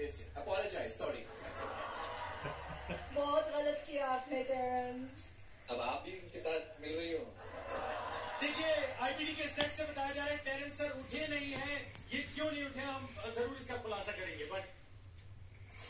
फिर से apologise, sorry. बहुत गलत किया आपने टेरेंस। अब आप भी उनके साथ मिल रही हो। देखिए आईपीडी के सेट से बताया जा रहा है टेरेंस सर उठे नहीं हैं, ये क्यों नहीं उठे हम जरूर इसका खुलासा करेंगे, बट